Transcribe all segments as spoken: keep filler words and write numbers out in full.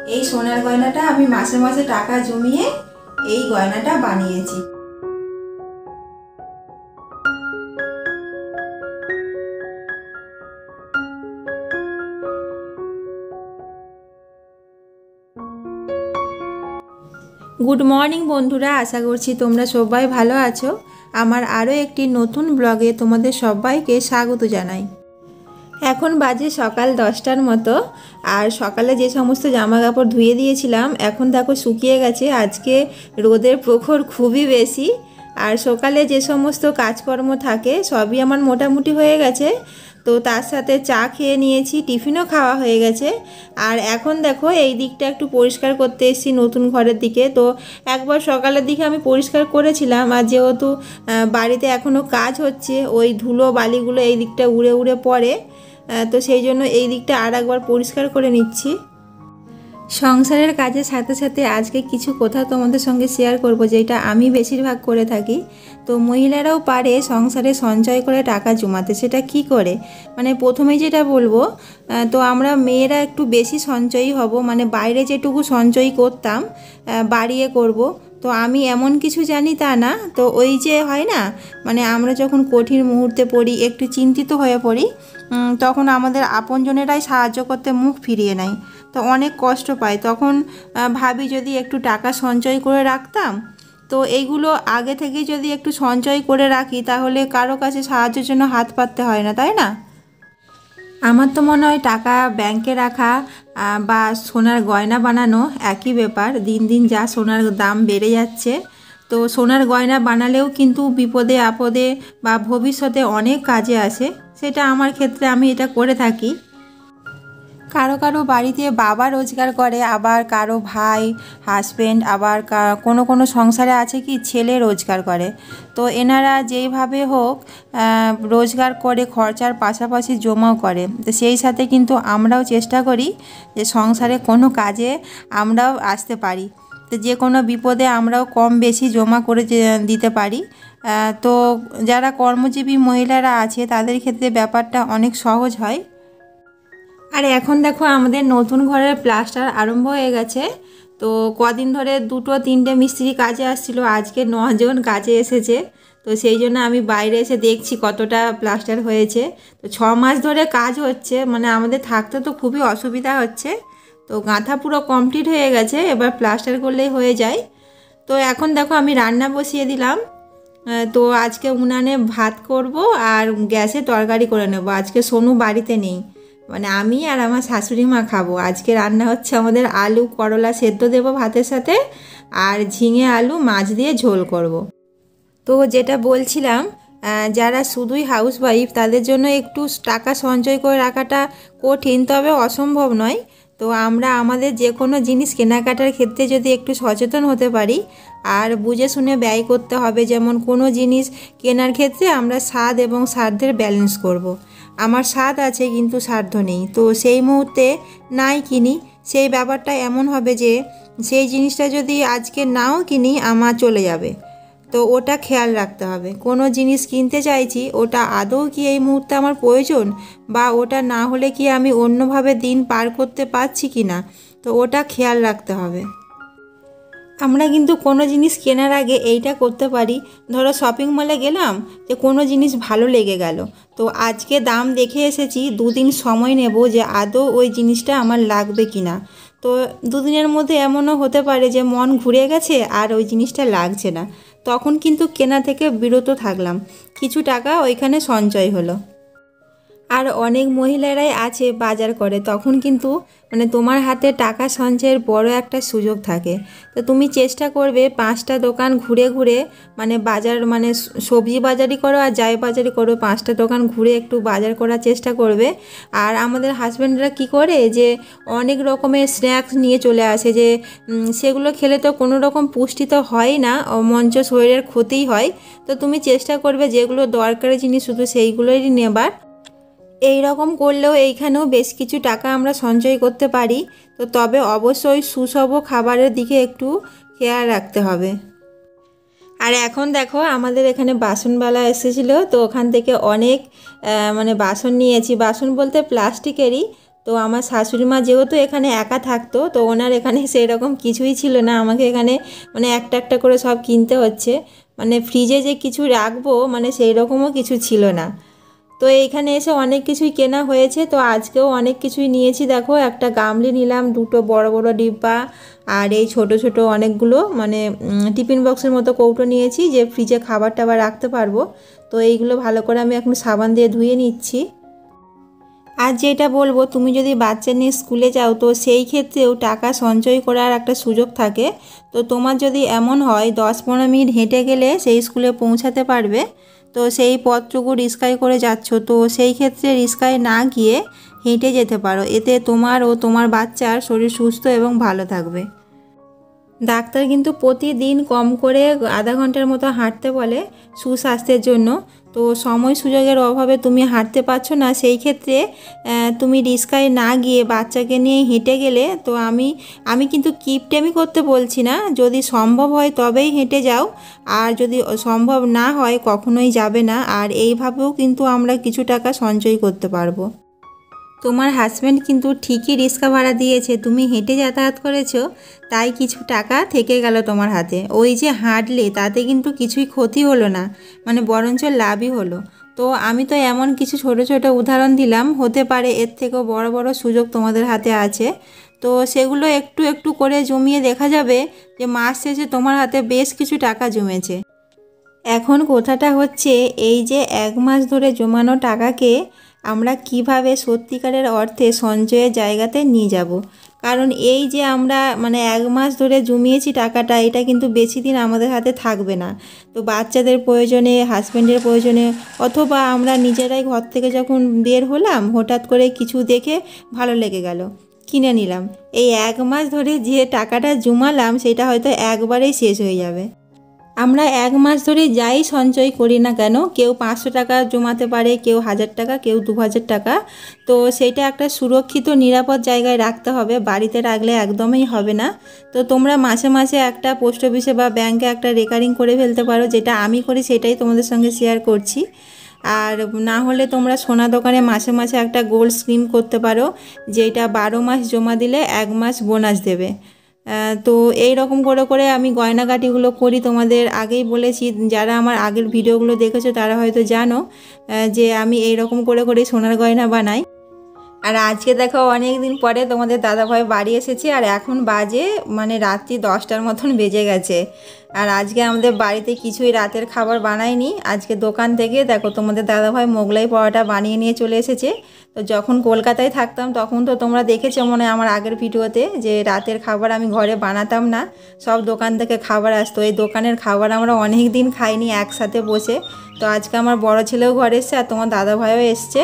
এই সোনার গয়নাটা আমি মাসে মাসে টাকা জমিয়ে এই গয়নাটা বানিয়েছি। গুড মর্নিং বন্ধুরা, আশা করছি তোমরা সবাই ভালো আছো। আমার আরও একটি নতুন ব্লগে তোমাদের সবাইকে স্বাগত জানাই। এখন বাজে সকাল দশটার মতো, আর সকালে যে সমস্ত জামা কাপড় ধুয়ে দিয়েছিলাম এখন দেখো শুকিয়ে গেছে। আজকে রোদের প্রখর খুবই বেশি, আর সকালে যে সমস্ত কাজকর্ম থাকে সবই আমার মোটামুটি হয়ে গেছে। তো তার সাথে চা খেয়ে নিয়েছি, টিফিনও খাওয়া হয়ে গেছে। আর এখন দেখো এই দিকটা একটু পরিষ্কার করতে এসেছি, নতুন ঘরের দিকে। তো একবার সকালের দিকে আমি পরিষ্কার করেছিলাম, আর যেহেতু বাড়িতে এখনও কাজ হচ্ছে ওই ধুলো বালিগুলো এই দিকটা উড়ে উড়ে পড়ে, তো সেই জন্য এই দিকটা আর একবার পরিষ্কার করে নিচ্ছি। সংসারের কাজের সাথে সাথে আজকে কিছু কথা তোমাদের সঙ্গে শেয়ার করব, যেটা আমি বেশিরভাগ করে থাকি। তো মহিলারাও পারে সংসারে সঞ্চয় করে টাকা জমাতে। সেটা কি করে, মানে প্রথমেই যেটা বলবো, তো আমরা মেয়েরা একটু বেশি সঞ্চয়ী হব, মানে বাইরে যেটুকু সঞ্চয় করতাম বাড়িয়ে করব। তো আমি এমন কিছু জানি তা না। তো ওই যে হয় না, মানে আমরা যখন কঠিন মুহূর্তে পড়ি, একটু চিন্তিত হয়ে পড়ি, তখন আমাদের আপনজনেরাই সাহায্য করতে মুখ ফিরিয়ে নেয়। তো অনেক কষ্ট পাই, তখন ভাবি যদি একটু টাকা সঞ্চয় করে রাখতাম। তো এইগুলো আগে থেকে যদি একটু সঞ্চয় করে রাখি তাহলে কারো কাছে সাহায্যের জন্য হাত পাততে হয় না, তাই না? আমার তো মনে হয় টাকা ব্যাংকে রাখা বা সোনার গয়না বানানো একই ব্যাপার। দিন দিন যা সোনার দাম বেড়ে যাচ্ছে, তো সোনার গয়না বানালেও কিন্তু বিপদে আপদে বা ভবিষ্যতে অনেক কাজে আসে। সেটা আমার ক্ষেত্রে আমি এটা করে থাকি। কারো কারো বাড়িতে বাবা রোজগার করে, আবার কারো ভাই হাজব্যান্ড, আবার কোনো কোনো সংসারে আছে কি ছেলে রোজগার করে। তো এনারা যেইভাবে হোক রোজগার করে খরচার পাশাপাশি জমাও করে। তো সেই সাথে কিন্তু আমরাও চেষ্টা করি যে সংসারে কোনো কাজে আমরাও আসতে পারি, তো যে কোনো বিপদে আমরাও কম বেশি জমা করে দিতে পারি। তো যারা কর্মজীবী মহিলারা আছে তাদের ক্ষেত্রে ব্যাপারটা অনেক সহজ হয়। আর এখন দেখো আমাদের নতুন ঘরের প্লাস্টার আরম্ভ হয়ে গেছে। তো কদিন ধরে দুটো তিনটে মিস্ত্রি কাজে আসছিল, আজকে নজন কাজে এসেছে। তো সেই জন্য আমি বাইরে এসে দেখছি কতটা প্লাস্টার হয়েছে। তো ছ মাস ধরে কাজ হচ্ছে, মানে আমাদের থাকতে তো খুবই অসুবিধা হচ্ছে। তো গাঁথা পুরো কমপ্লিট হয়ে গেছে, এবার প্লাস্টার করলেই হয়ে যায়। তো এখন দেখো আমি রান্না বসিয়ে দিলাম। তো আজকে উনানে ভাত করব আর গ্যাসে তরকারি করে নেব। আজকে সোনু বাড়িতে নেই, মানে আমি আর আমার শাশুড়ি মা খাবো। আজকে রান্না হচ্ছে আমাদের আলু করলা সেদ্ধ দেবো ভাতের সাথে, আর ঝিঙে আলু মাছ দিয়ে ঝোল করব। তো যেটা বলছিলাম, যারা শুধুই হাউসওয়াইফ তাদের জন্য একটু টাকা সঞ্চয় করে রাখাটা কঠিন, তবে অসম্ভব নয়। তো আমরা আমাদের যে কোনো জিনিস কেনাকাটার ক্ষেত্রে যদি একটু সচেতন হতে পারি আর বুঝে শুনে ব্যয় করতে হবে। যেমন কোনো জিনিস কেনার ক্ষেত্রে আমরা স্বাদ এবং সাধ্যের ব্যালেন্স করব। আমার স্বাদ আছে কিন্তু সাধ্য নেই, তো সেই মুহূর্তে নাই কিনি। সেই ব্যাপারটা এমন হবে যে সেই জিনিসটা যদি আজকে নাও কিনি আমার চলে যাবে। তো ওটা খেয়াল রাখতে হবে। কোনো জিনিস কিনতে চাইছি, ওটা আদৌ কি এই মুহূর্তে আমার প্রয়োজন, বা ওটা না হলে কি আমি অন্যভাবে দিন পার করতে পারছি কি না, তো ওটা খেয়াল রাখতে হবে। আমরা কিন্তু কোনো জিনিস কেনার আগে এইটা করতে পারি। ধরো শপিং মলে গেলাম, যে কোনো জিনিস ভালো লেগে গেল, তো আজকে দাম দেখে এসেছি, দুদিন সময় নেব যে আদৌ ওই জিনিসটা আমার লাগবে কি না। তো দুদিনের মধ্যে এমনও হতে পারে যে মন ঘুরে গেছে আর ওই জিনিসটা লাগছে না, তখন কিন্তু কেনা থেকে বিরত থাকলাম, কিছু টাকা ওইখানে সঞ্চয় হলো। আর অনেক মহিলারাই আছে বাজার করে, তখন কিন্তু মানে তোমার হাতে টাকা সঞ্চয়ের বড় একটা সুযোগ থাকে। তো তুমি চেষ্টা করবে পাঁচটা দোকান ঘুরে ঘুরে, মানে বাজার, মানে সবজি বাজারই করো আর যাই বাজারই করো, পাঁচটা দোকান ঘুরে একটু বাজার করার চেষ্টা করবে। আর আমাদের হাজব্যান্ডরা কি করে যে অনেক রকমের স্ন্যাক্স নিয়ে চলে আসে, যে সেগুলো খেলে তো কোনো রকম পুষ্টি তো হয় না, মঞ্চ শরীরের ক্ষতিই হয়। তো তুমি চেষ্টা করবে যেগুলো দরকারি জিনিস শুধু সেইগুলোই নেবার। এই রকম করলেও এইখানেও বেশ কিছু টাকা আমরা সঞ্চয় করতে পারি। তো তবে অবশ্যই সুষম খাবারের দিকে একটু খেয়াল রাখতে হবে। আর এখন দেখো আমাদের এখানে বাসনওয়ালা এসেছিলো, তো ওখান থেকে অনেক মানে বাসন নিয়েছি। বাসন বলতে প্লাস্টিকেরই। তো আমার শাশুড়ি মা যেহেতু এখানে একা থাকতো, তো ওনার এখানে সেই রকম কিছুই ছিল না, আমাকে এখানে মানে একটা একটা করে সব কিনতে হচ্ছে। মানে ফ্রিজে যে কিছু রাখবো মানে সেই রকমও কিছু ছিল না। তো এইখানে এসে অনেক কিছুই কেনা হয়েছে। তো আজকেও অনেক কিছুই নিয়েছি। দেখো, একটা গামলি নিলাম, দুটো বড় বড় ডিব্বা, আর এই ছোট ছোট অনেকগুলো মানে টিফিন বক্সের মতো কৌটো নিয়েছি, যে ফ্রিজে খাবার টাবার রাখতে পারবো। তো এইগুলো ভালো করে আমি এখন সাবান দিয়ে ধুয়ে নিচ্ছি। আর যেটা বলবো, তুমি যদি বাচ্চা নিয়ে স্কুলে যাও তো সেই ক্ষেত্রেও টাকা সঞ্চয় করার একটা সুযোগ থাকে। তো তোমার যদি এমন হয় দশ পনেরো মিনিট হেঁটে গেলে সেই স্কুলে পৌঁছাতে পারবে, তো সেই পথটুকু রিস্কায় করে যাচ্ছ, তো সেই ক্ষেত্রে রিস্কায় না গিয়ে হেঁটে যেতে পারো। এতে তোমার ও তোমার বাচ্চার শরীর সুস্থ এবং ভালো থাকবে। ডাক্তার কিন্তু প্রতিদিন কম করে আধা ঘন্টার মতো হাঁটতে বলে সুস্বাস্থ্যের জন্য। তো সময় সুযোগের অভাবে তুমি হাঁটতে পারছো না, সেই ক্ষেত্রে তুমি রিস্কায় না গিয়ে বাচ্চাকে নিয়ে হেঁটে গেলে, তো আমি আমি কিন্তু কিপটেমি করতে বলছি না, যদি সম্ভব হয় তবেই হেঁটে যাও, আর যদি সম্ভব না হয় কখনোই যাবে না। আর এইভাবেও কিন্তু আমরা কিছু টাকা সঞ্চয় করতে পারবো। তোমার হাজব্যান্ড কিন্তু ঠিকই রিক্সা ভাড়া দিয়েছে, তুমি হেঁটে যাতায়াত করেছো, তাই কিছু টাকা থেকে গেল তোমার হাতে। ওই যে হাঁটলে তাতে কিন্তু কিছুই ক্ষতি হলো না, মানে বরঞ্চ লাভই হলো। তো আমি তো এমন কিছু ছোট ছোট উদাহরণ দিলাম, হতে পারে এর থেকেও বড় বড় সুযোগ তোমাদের হাতে আছে। তো সেগুলো একটু একটু করে জমিয়ে দেখা যাবে যে মাস শেষে তোমার হাতে বেশ কিছু টাকা জমেছে। এখন কথাটা হচ্ছে, এই যে এক মাস ধরে জমানো টাকাকে আমরা কিভাবে সত্যিকারের অর্থে সঞ্চয়ের জায়গাতে নিয়ে যাব। কারণ এই যে আমরা মানে এক মাস ধরে জমিয়েছি টাকাটা, এটা কিন্তু বেশি দিন আমাদের হাতে থাকবে না। তো বাচ্চাদের প্রয়োজনে, হাজব্যান্ডের প্রয়োজনে, অথবা আমরা নিজেরাই ঘর থেকে যখন বের হলাম হঠাৎ করে কিছু দেখে ভালো লেগে গেল, কিনে নিলাম। এই এক মাস ধরে যে টাকাটা জমালাম সেটা হয়তো একবারেই শেষ হয়ে যাবে। আমরা এক মাস ধরে যাই সঞ্চয় করি না কেন, কেউ পাঁচশো টাকা জমাতে পারে, কেউ হাজার টাকা, কেউ দু হাজার টাকা। তো সেটা একটা সুরক্ষিত নিরাপদ জায়গায় রাখতে হবে, বাড়িতে রাখলে একদমই হবে না। তো তোমরা মাসে মাসে একটা পোস্ট অফিসে বা ব্যাংকে একটা রেকারিং করে ফেলতে পারো, যেটা আমি করি সেটাই তোমাদের সঙ্গে শেয়ার করছি। আর না হলে তোমরা সোনা দোকানে মাসে মাসে একটা গোল্ড স্কিম করতে পারো, যেটা বারো মাস জমা দিলে এক মাস বোনাস দেবে। তো এই রকম করে করে আমি গয়নাগাটিগুলো করি, তোমাদের আগেই বলেছি, যারা আমার আগের ভিডিওগুলো দেখেছো তারা হয়তো জানো যে আমি এই রকম করে করে সোনার গয়না বানাই। আর আজকে দেখো অনেক দিন পরে তোমাদের দাদাভাই বাড়ি এসেছে, আর এখন বাজে মানে রাত্রি দশটার মতন বেজে গেছে। আর আজকে আমাদের বাড়িতে কিছুই রাতের খাবার বানাইনি, আজকে দোকান থেকে দেখো তোমাদের দাদাভাই মোগলাই পরোটা বানিয়ে নিয়ে চলে এসেছে। তো যখন কলকাতায় থাকতাম তখন তো তোমরা দেখেছো মনে হয় আমার আগের ভিডিওতে, যে রাতের খাবার আমি ঘরে বানাতাম না, সব দোকান থেকে খাবার আসতো। এই দোকানের খাবার আমরা অনেক দিন খাইনি একসাথে বসে। তো আজকে আমার বড় ছেলেও ঘরে এসছে, আর তোমার দাদাভাইও এসছে।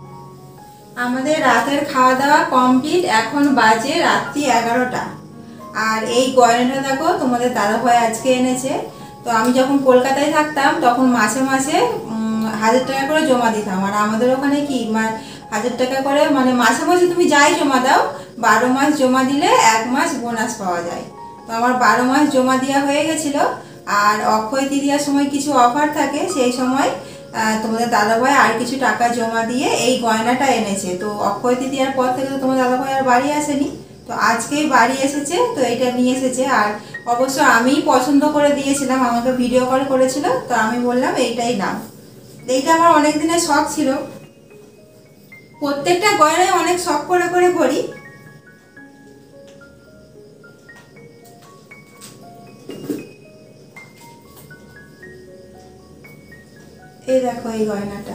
আমাদের রাতের খাওয়া দাওয়া কমপ্লিট, এখন বাজে রাত্রি এগারোটা। আর এই গয়নাটা দেখো তোমাদের দাদাভাই আজকে এনেছে। তো আমি যখন কলকাতায় থাকতাম তখন মাসে মাসে হাজার টাকা করে জমা দিতাম, আর আমাদের ওখানে কি হাজার টাকা করে মানে মাসে মাসে তুমি যাই জমা দাও, বারো মাস জমা দিলে এক মাস বোনাস পাওয়া যায়। তো আমার বারো মাস জমা দেওয়া হয়ে গেছিল। আর অক্ষয় তৃতীয়ার সময় কিছু অফার থাকে, সেই সময় তোমাদের দাদাভাই আর কিছু টাকা জমা দিয়ে এই গয়নাটা এনেছে। তো অক্ষয় তৃতীয়ার পর থেকে তো তোমার দাদাভাই আর বাড়ি আসেনি, তো আজকেই বাড়ি এসেছে, তো এটা নিয়ে এসেছে। আর অবশ্য আমিই পছন্দ করে দিয়েছিলাম, আমাকে ভিডিও কল করেছিল, তো আমি বললাম এইটাই নাও। এইটা আমার অনেক দিনের শখ ছিল, প্রত্যেকটা গয়নায় অনেক শখ করে করে করি। এই দেখো এই গয়নাটা,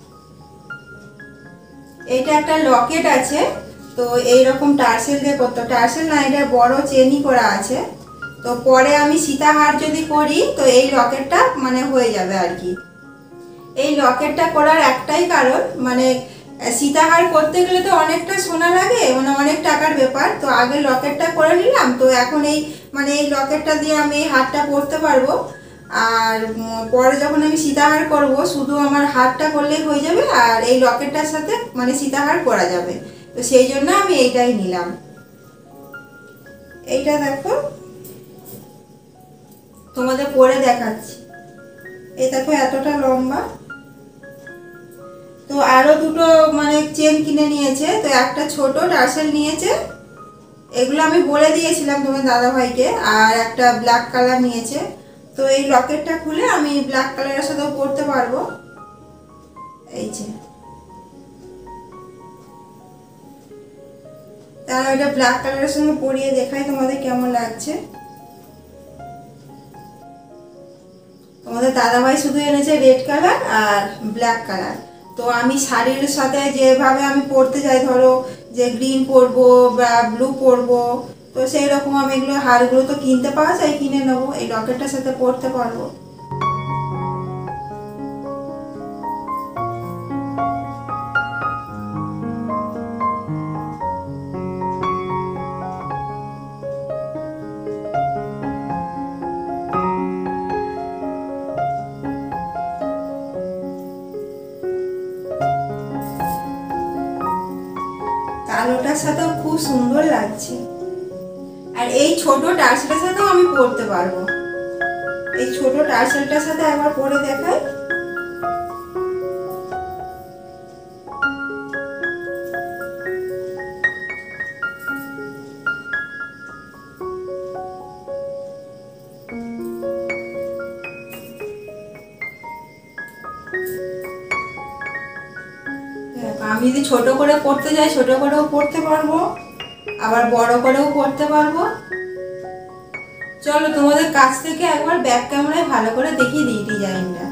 এইটা একটা লকেট আছে। তো এইরকম টার্সেল দিয়ে করতো, টার্সেল না, এটা বড় চেনই করা আছে। তো পরে আমি সীতাহার যদি করি তো এই লকেটটা মানে হয়ে যাবে আর কি। এই লকেটটা করার একটাই কারণ, মানে সীতাহার করতে গেলে তো অনেকটা সোনা লাগে, মানে অনেক টাকার ব্যাপার। তো আগে লকেটটা করে নিলাম, তো এখন এই মানে এই লকেটটা দিয়ে আমি এই হারটা পরতে পারবো। আর পরে যখন আমি সীতাহার করব শুধু আমার হারটা করলেই হয়ে যাবে, আর এই লকেটটার সাথে মানে সীতাহার করা যাবে। তো সেই জন্য আমি এইটাই নিলাম। এইটা দেখো তোমাদের পরে দেখাচ্ছি। এই দেখো এতটা লম্বা। তো তো আরও দুটো মানে চেন কিনে নিয়েছে, তো একটা ছোট টার্সেল নিয়েছে, এগুলো আমি বলে দিয়েছিলাম তোমার দাদাভাইকে, আর একটা ব্ল্যাক কালার নিয়েছে। তো এই লকেটটা খুলে আমি ব্ল্যাক কালারের সাথেও পরতে পারবো। এই যে তাহলে ওইটা ব্ল্যাক কালারের সঙ্গে পরিয়ে দেখাই তোমাদের কেমন লাগছে। তোমাদের দাদাভাই শুধু এনেছে রেড কালার আর ব্ল্যাক কালার। তো আমি শাড়ির সাথে যেভাবে আমি পরতে যাই, ধরো যে গ্রিন পরবো বা ব্লু পরবো, তো সেই রকম আমি এগুলো হারগুলো তো কিনতে পাওয়া যায়, কিনে নেবো, এই লকেটটার সাথে পরতে পারবো। কালোটার সাথেও খুব সুন্দর লাগছে, আর এই ছোট টার্সেলের সাথেও আমি পরতে পারবো। এই ছোট টার্সেলটার সাথে একবার পরে দেখাই। আমি যদি ছোট করে পড়তে যাই, ছোট করেও পড়তে পারবো, আবার বড় করেও পড়তে পারবো। চলো তোমাদের কাছ থেকে একবার ব্যাক ক্যামেরায় ভালো করে দেখিয়ে দিই ডিজাইনটা।